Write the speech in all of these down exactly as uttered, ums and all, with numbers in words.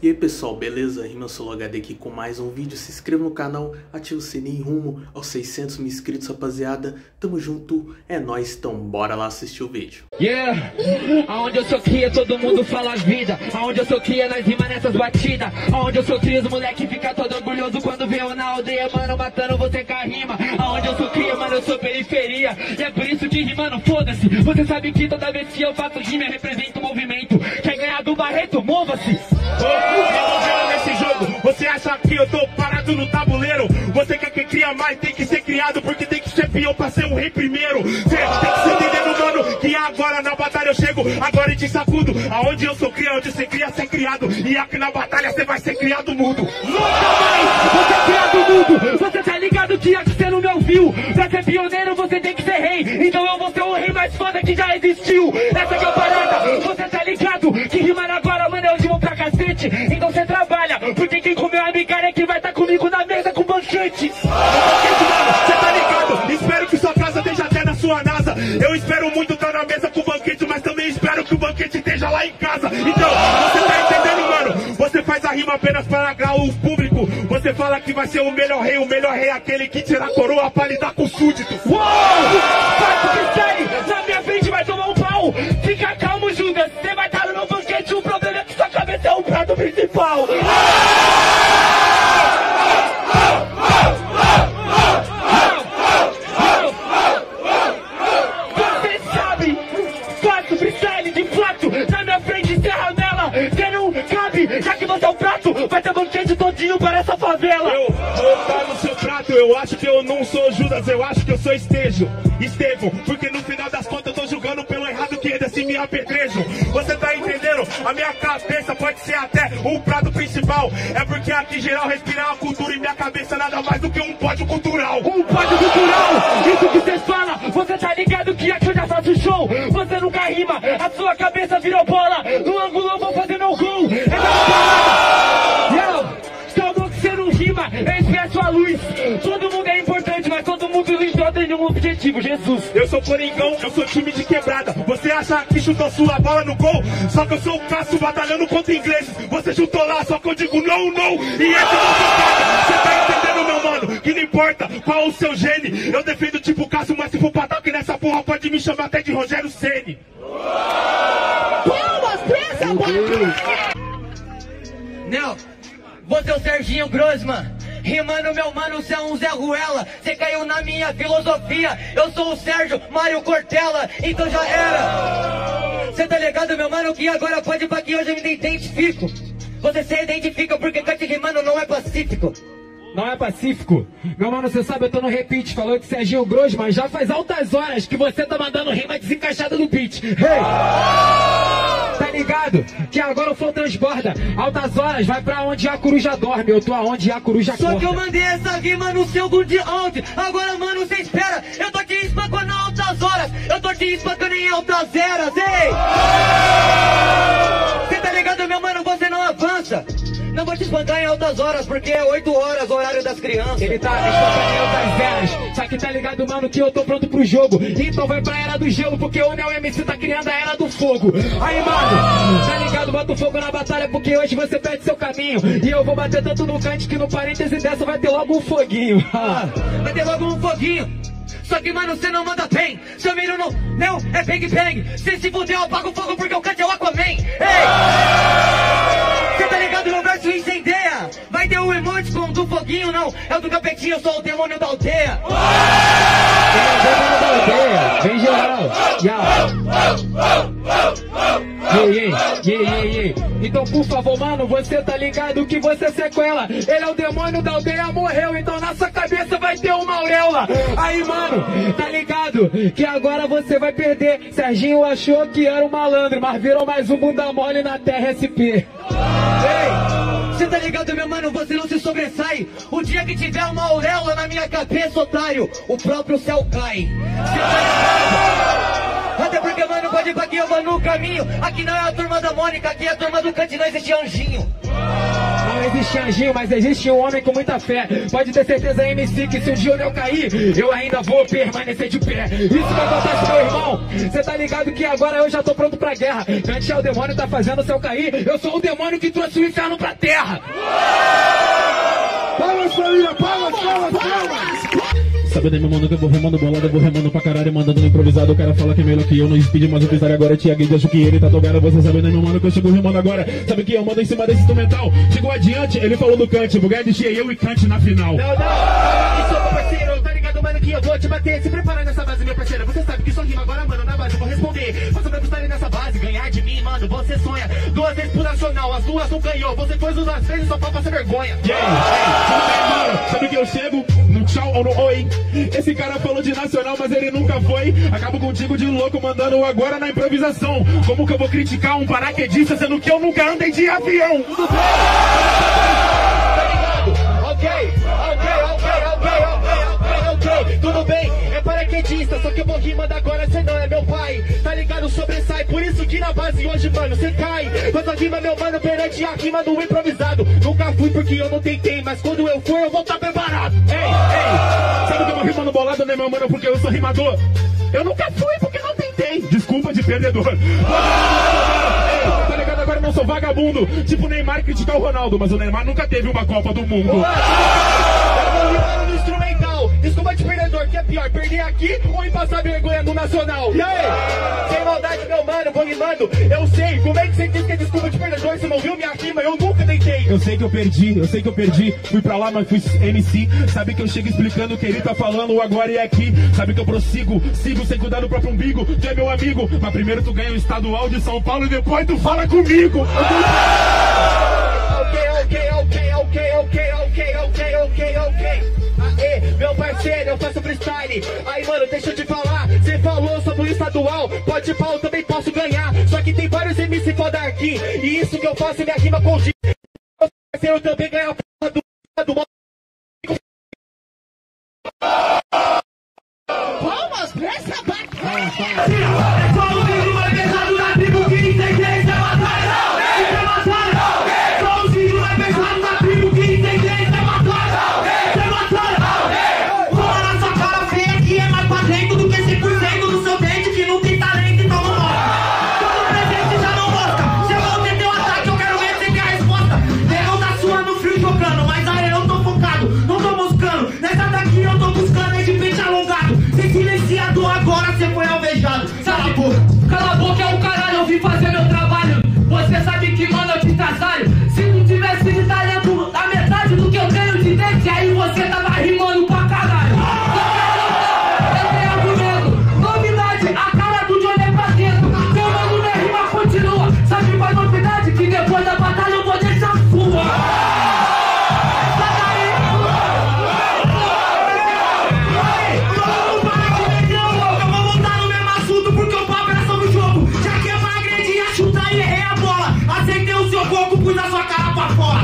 E aí pessoal, beleza? RimaSoloHD aqui com mais um vídeo. Se inscreva no canal, ative o sininho rumo aos seiscentos mil inscritos, rapaziada. Tamo junto, é nóis, então bora lá assistir o vídeo. Yeah, aonde eu sou cria todo mundo fala vida. Aonde eu sou cria nós rima nessas batidas. Aonde eu sou cria os moleque fica todo orgulhoso quando vê eu na aldeia, mano, matando você com a rima. Aonde eu sou cria, mano, eu sou periferia. E é por isso que rimando, foda-se. Você sabe que toda vez que eu faço rima eu represento o movimento. Quer ganhar do Barreto, mova-se. Nesse jogo, você acha que eu tô parado no tabuleiro? Você quer que cria mais, tem que ser criado, porque tem que ser peão pra ser o rei primeiro. Cê tem que se entendendo, mano, que agora na batalha eu chego, agora eu te sacudo. Aonde eu sou cria, onde você cria, ser criado. E aqui na batalha você vai ser criado mudo. Nunca mais você é criado mudo. Você tá ligado que aqui você não me ouviu. Pra ser pioneiro você tem que ser rei. Então eu vou ser o rei mais foda que já existiu. Essa que é a parada, você tá ligado que rimar agora, mano, é o último pra cacete. Então você trabalha, porque quem comeu a migalha é que vai estar comigo na mesa com banquete. Você tá ligado? Espero que sua casa esteja até na sua NASA. Eu espero muito estar na mesa com o banquete, mas também espero que o banquete esteja lá em casa. Então, você tá entendendo, mano? Você faz a rima apenas para agradar o público. Você fala que vai ser o melhor rei. O melhor rei é aquele que tira a coroa pra lidar com o súdito. Uou! Fato freestyle, na minha frente vai tomar um pau. Fica calmo, Judas, você vai estar no meu banquete. O problema é que sua cabeça é o prato principal. Você sabe, faço freestyle de fato. Na minha frente, serra nela. Você não cabe, já que você é o prato. Vai ter banquete todinho para essa favela. Eu vou estar no seu prato. Eu acho que eu não sou Judas, eu acho que eu sou Estejo, Estevão. Porque no final das contas eu tô julgando pelo errado que eles assim me apedrejam. Você tá entendendo? A minha cabeça pode ser até o prato principal. É porque aqui geral respirar a cultura e minha cabeça nada mais do que um pódio cultural. Um pódio cultural, isso que você fala. Você tá ligado que aqui eu já faço show. Você nunca rima, a sua cabeça virou bola. No ângulo eu vou fazer meu gol. É da parada. Calma que você não rima, eu expresso a luz. Todo mundo é importante, mas todo mundo só tem um objetivo, Jesus. Eu sou Coringão, eu sou time de quebrada. Você acha que chutou sua bola no gol? Só que eu sou o Cássio batalhando contra ingleses. Você chutou lá, só que eu digo não, não. E esse não se caga. Você tá entendendo, meu mano? Que não importa qual o seu gene. Eu defendo tipo Cássio, mas se for pra ataque nessa porra pode me chamar até de Rogério Ceni. Palmas pra essa bola. Não, você é o Serginho Grossman. Rimando, meu mano, você é um Zé Ruela. Você caiu na minha filosofia. Eu sou o Sérgio Mário Cortella. Então já era. Você tá ligado, meu mano, que agora pode ir pra que hoje eu me identifico. Você se identifica porque cante rimando não é pacífico. Não é pacífico? Meu mano, você sabe, eu tô no repeat. Falou que Serginho Grossman, já faz altas horas que você tá mandando rima desencaixada no beat. Hey! Tá ligado? Que agora o flow transborda. Altas horas, vai pra onde a coruja dorme. Eu tô aonde a coruja Só corta. que eu mandei essa rima no seu good ontem. Agora, mano, você espera. Eu tô aqui espancando altas horas. Eu tô aqui espancando em altas eras, ei! Você tá ligado, meu mano? Você não avança. Não vou te espancar em altas horas, porque é oito horas o horário das crianças. Ele tá espancando em altas eras. Só que tá ligado, mano, que eu tô pronto pro jogo. Então vai pra era do gelo, porque o Neo M C tá criando a era do fogo. Aí, mano, tá ligado? Bota o fogo na batalha, porque hoje você perde seu caminho. E eu vou bater tanto no cante que no parêntese dessa vai ter logo um foguinho. Vai ter logo um foguinho. Só que, mano, você não manda bem. Se eu miro no meu, é bang bang. Se se fuder, eu apago o fogo porque o cante é o Aquaman. Ei! Você tá ligado? Meu verso incendeia. Vai ter o emoticon do foguinho, não. É o do capetinho, eu sou o demônio da aldeia. Ele é o demônio da aldeia. Vem geral. Yeah. Yeah, yeah, yeah, yeah, yeah. Então, por favor, mano, você tá ligado que você sequela. Ele é o demônio da aldeia, morreu. Então na sua cabeça vai ter uma auréola. Aí, mano, tá ligado que agora você vai perder. Serginho achou que era um malandro, mas virou mais um bunda mole na terra S P. Ei, você tá ligado, meu mano, você não se sobressai. O dia que tiver uma auréola na minha cabeça, otário, o próprio céu cai. Cê tá ligado? Até porque, mano, pode ir pra aqui, eu vou no caminho. Aqui não é a turma da Mônica, aqui é a turma do Cante, não existe anjinho. Não Não existe anjinho, mas existe um homem com muita fé. Pode ter certeza, M C, que se um dia eu cair, eu ainda vou permanecer de pé. Isso que acontece, meu irmão. Cê tá ligado que agora eu já tô pronto pra guerra. Antes o demônio tá fazendo o céu cair, eu sou o demônio que trouxe o inferno pra terra. Palmas, família, palmas, palmas, palmas. Sabe daí, meu mano, que eu vou remando bolada, eu vou remando pra caralho, mandando no improvisado. O cara fala que é melhor que eu, no speed, mas o pisar agora é Thiago, acho que ele tá tocando. Você sabe daí, meu mano, que eu chego remando agora. Sabe que eu mando em cima desse instrumental. Chegou adiante, ele falou do Kant, bugar de eu e Kant na final. Não, não, que sou meu parceiro, tá ligado, mano, que eu vou te bater. Se prepara nessa base, meu parceiro, você sabe que só rima agora, mano, na base eu vou responder. Faça pra buscar nessa base, ganhar de mim, mano, você sonha. Duas vezes pro nacional, as duas não ganhou. Você foi duas vezes só pra passar vergonha. E aí, tudo bem, mano? Sabe que eu chego no tchau ou no oi? Esse cara falou de nacional, mas ele nunca foi. Acabo contigo de louco, mandando agora na improvisação. Como que eu vou criticar um paraquedista, sendo que eu nunca andei de avião? Tudo bem? Tá ligado? Ok, ok, ok, ok, ok, ok, ok. Tudo bem, é paraquedista, só que eu vou rimando agora, cê não é meu pai. Tá ligado? Sobressai, por isso que na base hoje, mano, cê cai. Quando a rima, meu mano, perante a rima do improvisado. Nunca fui porque eu não tentei, mas quando eu for, eu vou estar preparado. Ei, ei, sabe que eu vou rimando bolado, né, meu mano, porque eu sou rimador? Eu nunca fui porque não tentei. Desculpa de perdedor. Ei, tá ligado? Agora eu não sou vagabundo. Tipo o Neymar criticar o Ronaldo, mas o Neymar nunca teve uma Copa do Mundo. Eu vou rimando no instrumental. Desculpa de perdedor, que é pior, perder aqui ou ir passar vergonha no Nacional? E aí? Sem maldade, meu mano, vou rimando. Eu sei, como é que você diz que é desculpa de perdedor? Você não viu minha rima? Eu nunca tentei. Eu sei que eu perdi, eu sei que eu perdi. Fui pra lá, mas fui M C. Sabe que eu chego explicando o que ele tá falando agora e aqui. Sabe que eu prossigo, sigo sem cuidar do próprio umbigo. Tu é meu amigo, mas primeiro tu ganha o estadual de São Paulo e depois tu fala comigo. Ok, ok, ok, ok, ok, ok, ok, ok, ok. Aê, meu parceiro, eu faço freestyle. Aí, mano, deixa eu te falar. Você falou sobre o estadual, pode ir pau, eu também posso ganhar. Só que tem vários M C foda aqui. E isso que eu faço é minha rima com G. Meu parceiro também ganha a porra do estadual. Palmas pra essa bacana. É só o vídeo mais pesado da tribo que entende essa batalha. Isso é batalha. Só o vídeo mais pesado da tribo que entende essa batalha. Isso é batalha. Fora na sua cara feia que é mais pra dentro do que cem por cento do seu dente que não tem talento, então não mostra. Todo presente já não mostra. Se eu não ter teu ataque, eu quero ver você ter a resposta. Negão tá suando frio jogando, mas aí eu tô focado. Não tô buscando, nessa daqui eu tô buscando é de peixe alongado. Sem silenciador agora cê foi alvejado. Cala a boca. Cala a boca é o caralho, eu vim fazer meu trabalho. Você sabe que, mano, eu te traçalho. Se não tivesse de talento, a metade do que eu tenho de dente, aí você tava rimando pra caralho. Eu tenho argumento, novidade, a cara do Johnny é pra dentro. Meu mano, minha rima continua. Sabe qual é a novidade? Que depois da batalha eu vou deixar sua. Pus a sua cara pra fora.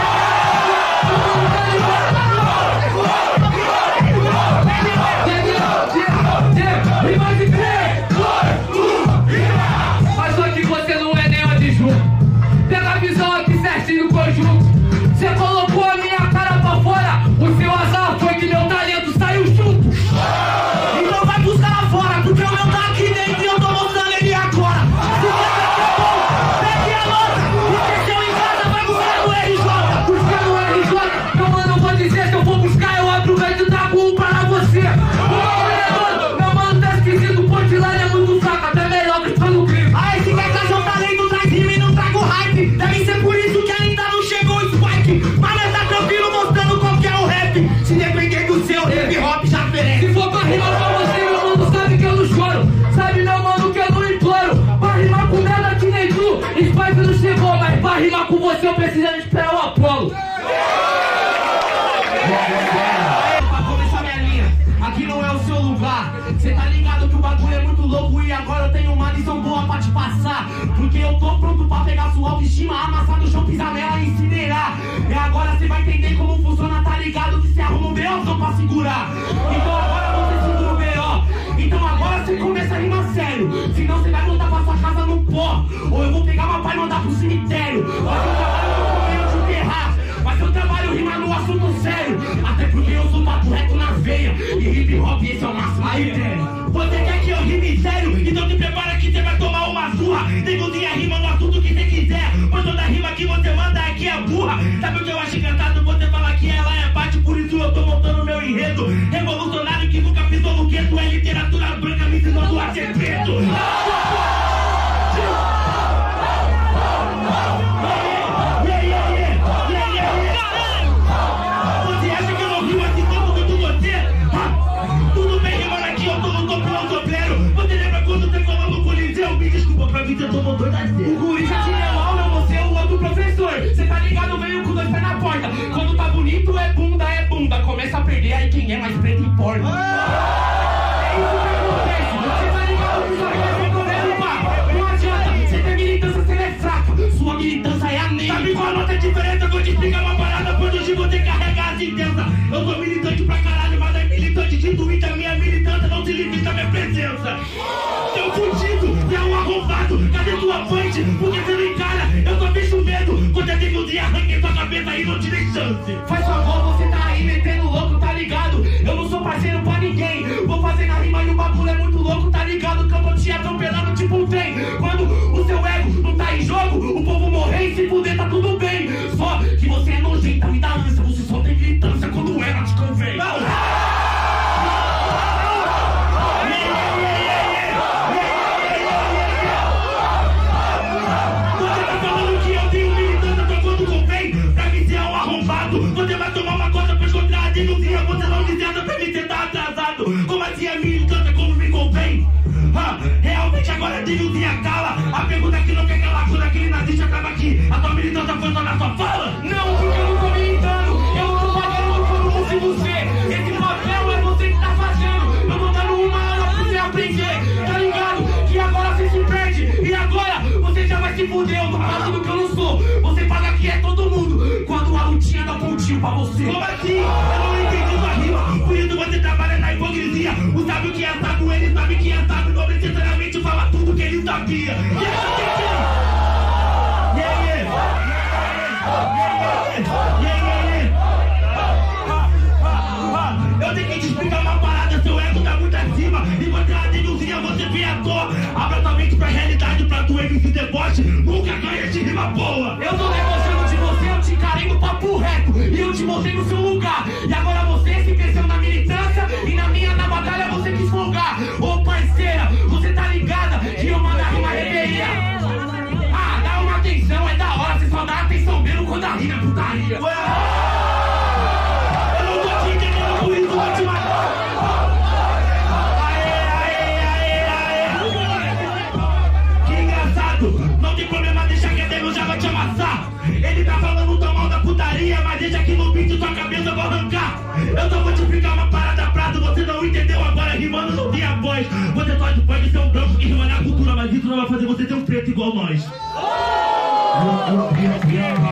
Mas só que você não é nem adjunto. Pega a visão aqui certinho no conjunto. Você colocou a minha cara pra fora. O seu azar foi que meu talento saiu junto. Então vai buscar lá fora, porque o meu tá aqui dentro e eu tô mostrando ele agora. Se você quer bom, pegue a nota. Meu mano, eu vou dizer, se eu for buscar, eu aproveito e trago um para você. Meu mano, tá esquisito, o Pontilândia é muito fraco, até melhor que tá no clipe. Aí, se quer caçar o talento, traz rima e não trago hype. Deve ser por isso que ainda não chegou o Spike. Mas nós tá tranquilo mostrando qual que é o rap. Se depender do seu, hip hop já oferece. Se for pra rimar pra você, meu mano, sabe que eu não choro. Sabe, meu mano, que eu não imploro. Pra rimar com merda que nem tu, Spike não chegou. Mas pra rimar com você, eu preciso esperar o Apolo. Pra começar minha linha, aqui não é o seu lugar. Cê tá ligado que o bagulho é muito louco e agora eu tenho uma lição boa pra te passar. Porque eu tô pronto pra pegar sua autoestima, amassar no chão, pisar nela e incinerar. E agora cê vai entender como funciona, tá ligado? Que cê arruma um B O só pra segurar. Então agora você segura o B O. Então agora cê começa a rimar sério. Senão cê vai voltar pra sua casa no pó. Ou eu vou pegar meu pai e mandar pro cemitério. Mas eu trabalho no meio de enterrar. forte. É isso que acontece. Você tá ligado que só vai recorrendo, pá. Não adianta. Você tem militância, você é fraca. Sua militância é a negra. Sabe qual a nota diferença? Vou te explicar uma parada quando hoje você carrega as intensas. Eu sou militante pra caralho, mas é militante de Twitter. Minha militância não se limita à minha presença. Seu fudido, você é um arrombado. Cadê tua punch? Porque você não encara. Eu só vejo medo quando eu tenho um dia arranquei sua cabeça e não te dei chance. Faz favor, você tá aí metendo louco, tá ligado? Eu não sou parceiro pra ninguém. Vou fazer na rima e o bagulho é muito louco, tá ligado? Que eu tô te atropelando tipo um trem. Quando o seu ego não tá em jogo, o povo morrer e se fuder tá tudo bem. Só que você é nojenta e dá ânsia. Você só tem militância quando ela te convém. Não. Você vai tomar uma coisa pra encontrar a denúncia. Você não licença pra mim, você tá atrasado. Como assim a militância, como me convém? Ah, realmente agora a denúncia cala. A pergunta que não quer calar quando aquele nazista tava aqui. A tua militância foi só na sua fala? Não, porque eu não tô militando. Eu não tô pagando como fosse você. Esse papel é você que tá fazendo. Eu tô dando uma aula pra você aprender. Tá ligado? Que agora você se perde. E agora você já vai se fuder. Eu tô fazendo que eu não sou. Você paga que é todo mundo. Quando a lutinha dá pontinho pra você. Como assim? Eu não entendi sua rima. Por isso você trabalha na hipocrisia. O sábio que é sábio, ele sabe que é sábio. Não necessariamente fala tudo que ele sabia. E yeah, yeah. Yeah, yeah, yeah. Eu tenho que te explicar uma parada. Seu ego tá muito acima. E você a denúncia, você vê à toa. Abra tua mente pra realidade, pra tua M C deboche. Nunca ganha de rima boa. Eu tô debochando de você, eu te encarei no papo reto. E eu te mostrei no seu lugar. E agora você se cresceu na militância. E na minha, na batalha, você quis folgar. Ô parceira, você tá ligada que eu mando a rima reveria. Ah, dá uma atenção, é da hora. Você só dá atenção mesmo quando a rima é putaria. Ué, eu não tô te entendendo, por isso vou te matar. Não tem problema, deixa que Deus já vai te amassar. Ele tá falando tão mal da putaria, mas deixa que no beat tua cabeça eu vou arrancar. Eu só vou te explicar uma parada prato. Você não entendeu agora, rimando não tem a voz. Você pode, pode ser um branco que rima na cultura, mas isso não vai fazer você ter um preto igual nós.